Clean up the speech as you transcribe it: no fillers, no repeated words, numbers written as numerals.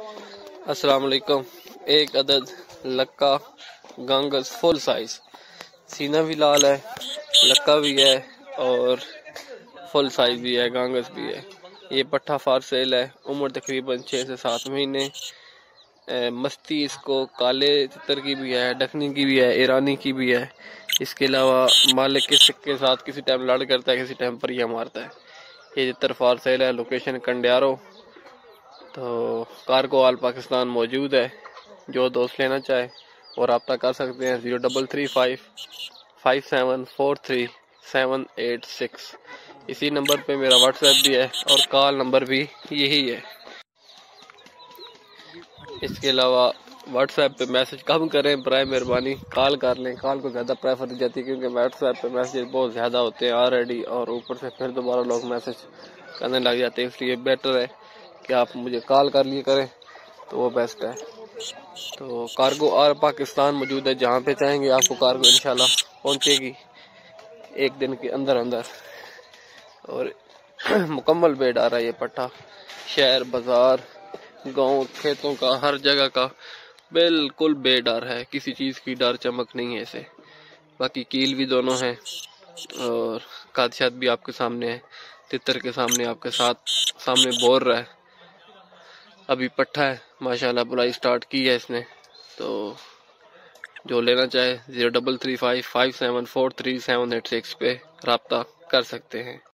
अस्सलाम वालेकुम। एक अदद लक्का गांगस फुल साइज, सीना भी लाल है, लक्का भी है और फुल साइज भी है, गांगस भी है। ये पट्ठा फार सेल है। उम्र तकरीबन 6 से 7 महीने। मस्ती इसको काले तितर की भी है, डकनी की भी है, ईरानी की भी है। इसके अलावा मालिक के साथ किसी टाइम लड़ करता है, किसी टाइम परिया मारता है। ये तितर फार सेल है। लोकेशन कंडियारो, तो कार्गो ऑल पाकिस्तान मौजूद है। जो दोस्त लेना चाहे वो रब्ता कर सकते हैं। 03355743 786। इसी नंबर पे मेरा व्हाट्सएप भी है और कॉल नंबर भी यही है। इसके अलावा व्हाट्सएप पे मैसेज कम करें, बराए मेहरबानी कॉल कर लें। कॉल को ज़्यादा प्रेफर दी जाती है क्योंकि व्हाट्सएप पे मैसेज बहुत ज़्यादा होते हैं ऑलरेडी, और ऊपर से फिर दोबारा लोग मैसेज करने लग जाते हैं। इसलिए बेटर है कि आप मुझे कॉल कर लिए करें, तो वो बेस्ट है। तो कार्गो ऑल पाकिस्तान मौजूद है। जहाँ पे चाहेंगे आपको कार्गो इंशाल्लाह पहुँचेगी एक दिन के अंदर अंदर। और मुकम्मल बेड आ रहा है ये पट्टा। शहर, बाजार, गांव, खेतों का, हर जगह का बिल्कुल बेडर है। किसी चीज़ की डर चमक नहीं है इसे। बाकी कील भी दोनों हैं और कादशात भी आपके सामने है। तितर के सामने आपके सामने बोल रहा है। अभी पट्ठा है, माशाल्लाह बुलाई स्टार्ट की है इसने। तो जो लेना चाहे 03355743 786 पे रब्ता कर सकते हैं।